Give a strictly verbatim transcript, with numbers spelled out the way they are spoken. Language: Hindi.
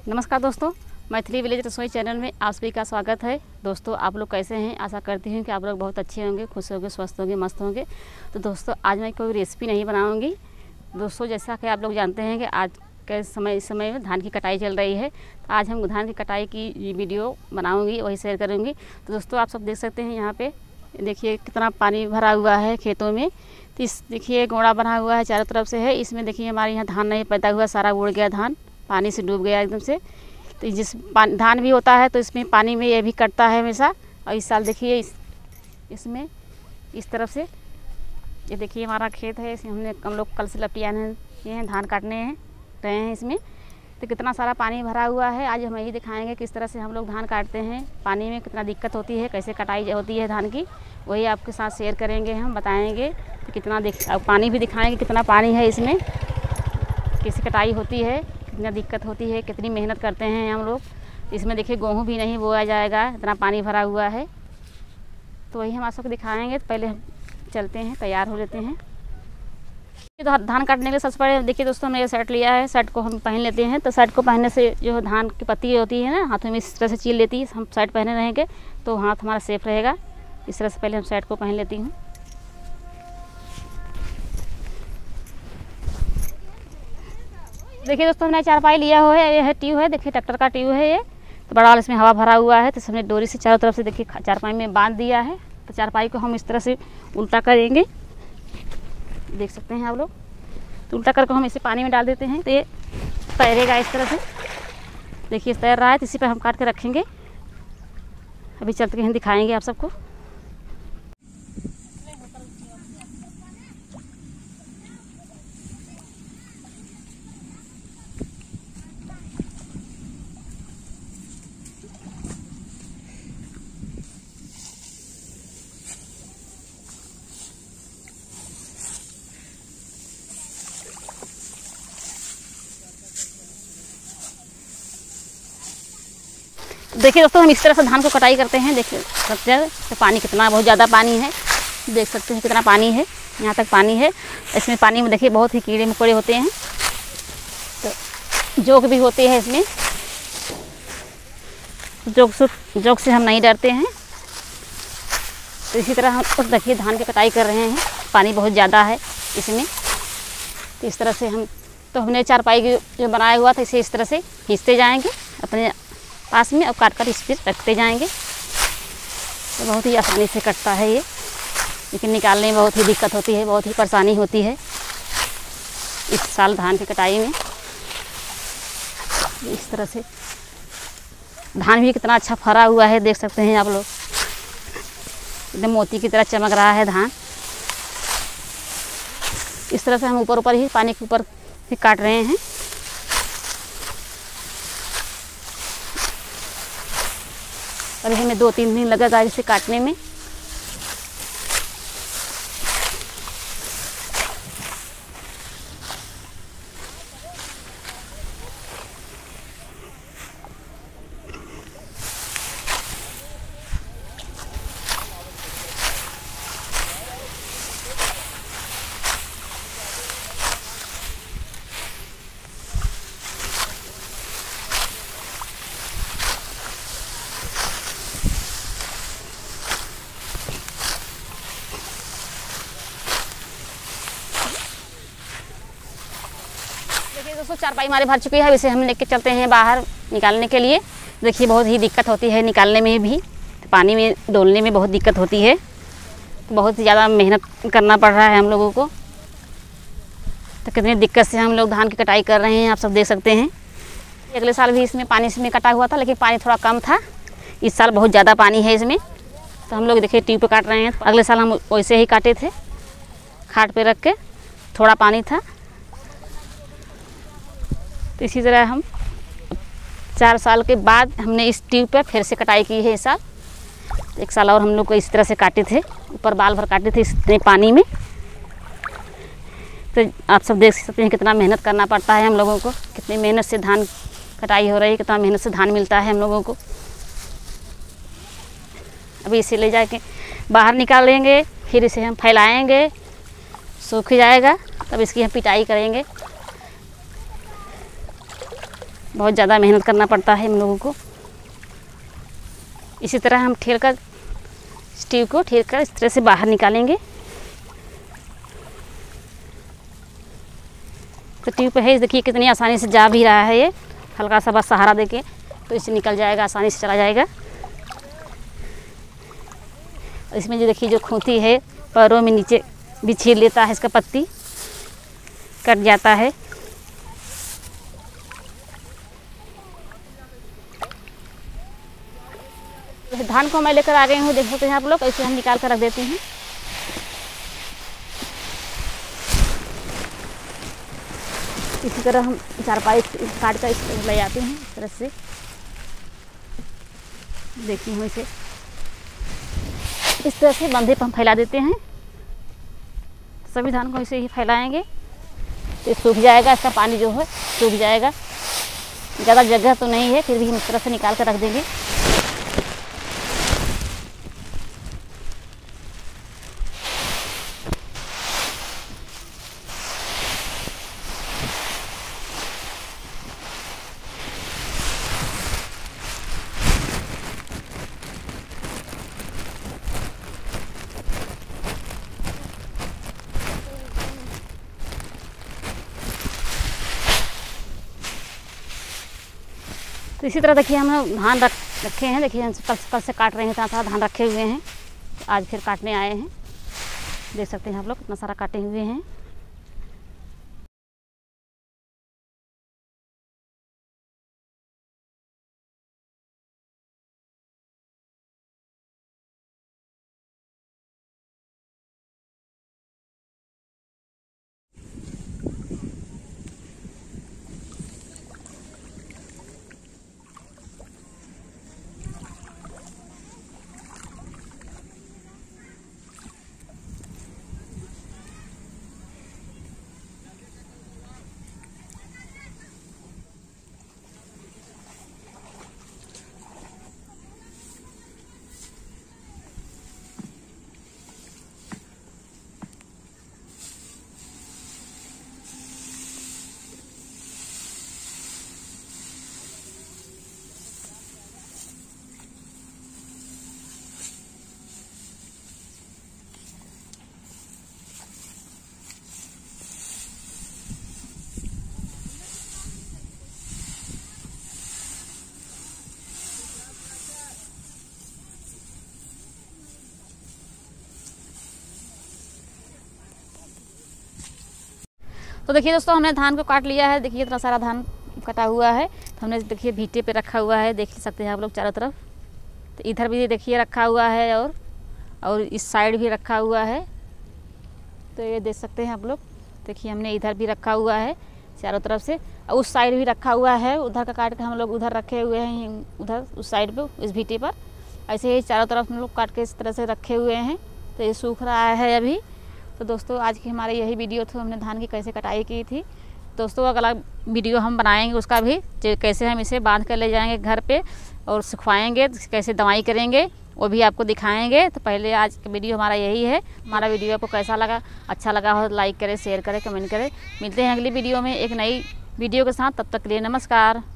नमस्कार दोस्तों, मैथिली विलेज रसोई चैनल में आप सभी का स्वागत है। दोस्तों, आप लोग कैसे हैं? आशा करती हूँ कि आप लोग बहुत अच्छे होंगे, खुश होंगे, स्वस्थ होंगे, मस्त होंगे। तो दोस्तों, आज मैं कोई रेसिपी नहीं बनाऊंगी। दोस्तों, जैसा कि आप लोग जानते हैं कि आज के समय इस समय में धान की कटाई चल रही है। तो आज हम धान की कटाई की वीडियो बनाऊँगी, वही शेयर करूँगी। तो दोस्तों, आप सब देख सकते हैं यहाँ पर, देखिए कितना पानी भरा हुआ है खेतों में। तो इस देखिए गोड़ा बना हुआ है, चारों तरफ से है। इसमें देखिए हमारे यहाँ धान नहीं पैदा हुआ, सारा उड़ गया, धान पानी से डूब गया एकदम से। तो जिस धान भी होता है तो इसमें पानी में ये भी कटता है हमेशा। और इस साल देखिए इस इसमें इस तरफ से ये देखिए हमारा खेत है, इसमें हमने हम लोग कल से लपटियाने किए हैं, धान काटने हैं रहे हैं इसमें। तो कितना सारा पानी भरा हुआ है। आज हम यही दिखाएंगे किस तरह से हम लोग धान काटते हैं, पानी में कितना दिक्कत होती है, कैसे कटाई होती है धान की, वही आपके साथ शेयर करेंगे। हम बताएँगे कि कितना दिख पानी भी दिखाएँगे, कितना पानी है इसमें, कैसे कटाई होती है, कितना दिक्कत होती है, कितनी मेहनत करते हैं हम लोग। इसमें देखिए गेहूँ भी नहीं बोया जाएगा, इतना पानी भरा हुआ है। तो वही हम आप सबको दिखाएंगे। तो पहले हम चलते हैं, तैयार हो लेते हैं। तो धान काटने के लिए सबसे पहले देखिए दोस्तों, हमने ये शर्ट लिया है, शर्ट को हम पहन लेते हैं। तो शर्ट को पहनने से जो धान की पत्ती होती है ना, हाथों में इस तरह से चील लेती है। हम शर्ट पहने रहेंगे तो हाथ हमारा सेफ रहेगा। इस तरह से पहले हम शर्ट को पहन लेती हूँ। देखिए दोस्तों, हमने चारपाई लिया हुआ है, ये है ट्यूब है, देखिए ट्रैक्टर का ट्यूब है ये। तो बड़ा वाला इसमें हवा भरा हुआ है। तो हमने डोरी से चारों तरफ से देखिए चारपाई में बांध दिया है। तो चारपाई को हम इस तरह से उल्टा करेंगे, देख सकते हैं आप लोग। तो उल्टा करके हम इसे पानी में डाल देते हैं तो ये तैरेगा इस तरह से। देखिए तैर रहा है, तो इसी पर हम काट के रखेंगे। अभी चलते हैं, दिखाएँगे आप सबको। देखिए दोस्तों, हम इस तरह से धान को कटाई करते हैं। देखिए सकते हैं तो पानी कितना, बहुत ज़्यादा पानी है, देख सकते हैं कितना पानी है, यहाँ तक पानी है। इसमें पानी में देखिए बहुत ही कीड़े मकोड़े होते हैं, तो जोक भी होते हैं इसमें। जोक से जोक से हम नहीं डरते हैं। तो इसी तरह हम देखिए धान की कटाई कर रहे हैं, पानी बहुत ज़्यादा है इसमें। तो इस तरह से हम तो हमने चारपाई जो बनाया हुआ था, इसे इस तरह से खींचते जाएंगे अपने पास में और काट कर इस पर रखते जाएंगे। तो बहुत ही आसानी से कटता है ये, लेकिन निकालने में बहुत ही दिक्कत होती है, बहुत ही परेशानी होती है इस साल धान की कटाई में। इस तरह से धान भी कितना अच्छा फरा हुआ है, देख सकते हैं आप लोग, एकदम मोती की तरह चमक रहा है धान। इस तरह से हम ऊपर ऊपर ही पानी के ऊपर ही काट रहे हैं। अभी हमें दो तीन दिन लगेगा इसे काटने में। दोस्तों, चारपाई हमारे भर चुकी है। इसे हम लेके चलते हैं बाहर निकालने के लिए। देखिए बहुत ही दिक्कत होती है निकालने में भी, तो पानी में डोलने में बहुत दिक्कत होती है। तो बहुत ही ज़्यादा मेहनत करना पड़ रहा है हम लोगों को। तो कितनी दिक्कत से हम लोग धान की कटाई कर रहे हैं, आप सब देख सकते हैं। अगले साल भी इसमें पानी से में कटा हुआ था, लेकिन पानी थोड़ा कम था। इस साल बहुत ज़्यादा पानी है इसमें। तो हम लोग देखिए ट्यूब पे काट रहे हैं। अगले साल हम वैसे ही काटे थे, खाट पे रख के, थोड़ा पानी था। तो इसी तरह हम चार साल के बाद हमने इस ट्यूब पर फिर से कटाई की है इस साल। एक साल और हम लोग को इस तरह से काटे थे, ऊपर बाल भर काटे थे इतने पानी में। तो आप सब देख सकते हैं कितना मेहनत करना पड़ता है हम लोगों को, कितनी मेहनत से धान कटाई हो रही है, कितना मेहनत से धान मिलता है हम लोगों को। अभी इसे ले जाके बाहर निकालेंगे, फिर इसे हम फैलाएँगे, सूख जाएगा, तब इसकी हम पिटाई करेंगे। बहुत ज़्यादा मेहनत करना पड़ता है हम लोगों को। इसी तरह हम ठेल कर स्टीव को ठेल कर इस तरह से बाहर निकालेंगे। तो ट्यूब पे है, देखिए कितनी आसानी से जा भी रहा है ये, हल्का सा बस सहारा देके तो इससे निकल जाएगा, आसानी से चला जाएगा। इसमें जो देखिए जो खूंटी है पैरों में नीचे भी छील लेता है, इसका पत्ती कट जाता है। धान को मैं लेकर आ गई हूँ, देख सकते हैं आप लोग। ऐसे हम निकाल कर रख देते हैं। इसी तरह हम चारपाई काट कर इस ले आते हैं इस तरह से। देखिए हम इसे इस तरह से बंधे पर हम फैला देते हैं। सभी धान को इसे ही फैलाएंगे तो सूख जाएगा, इसका पानी जो है सूख जाएगा। ज़्यादा जगह तो नहीं है, फिर भी हम इस तरह से निकाल कर रख देंगे। तो इसी तरह देखिए हम लोग धान रख रखे हैं। देखिए हम कल कल से काट रहे हैं, इतना सारा धान रखे हुए हैं। आज फिर काटने आए हैं, देख सकते हैं आप लोग कितना सारा काटे हुए हैं। तो देखिए दोस्तों हमने धान को काट लिया है। देखिए इतना सारा धान कटा हुआ है। तो हमने देखिए भीटे पे रखा हुआ है, देख सकते हैं आप लोग चारों तरफ। तो इधर भी देखिए रखा हुआ है और और इस साइड भी रखा हुआ है। तो ये देख सकते हैं आप लोग। देखिए हमने इधर भी रखा हुआ है चारों तरफ से, और उस साइड भी रखा हुआ है। उधर का काट के हम लोग उधर रखे हुए हैं, उधर उस साइड पे इस भीटे पर। ऐसे ही चारों तरफ हम लोग काट के इस तरह से रखे हुए हैं। तो ये सूख रहा है अभी। तो दोस्तों आज की हमारी यही वीडियो थी, हमने धान की कैसे कटाई की थी। दोस्तों अगला वीडियो हम बनाएंगे उसका भी, कैसे हम इसे बांध कर ले जाएंगे घर पे और सुखवाएंगे, कैसे दवाई करेंगे वो भी आपको दिखाएंगे। तो पहले आज का वीडियो हमारा यही है। हमारा वीडियो आपको कैसा लगा, अच्छा लगा हो लाइक करें, शेयर करें, कमेंट करें। मिलते हैं अगली वीडियो में एक नई वीडियो के साथ। तब तक के लिए नमस्कार।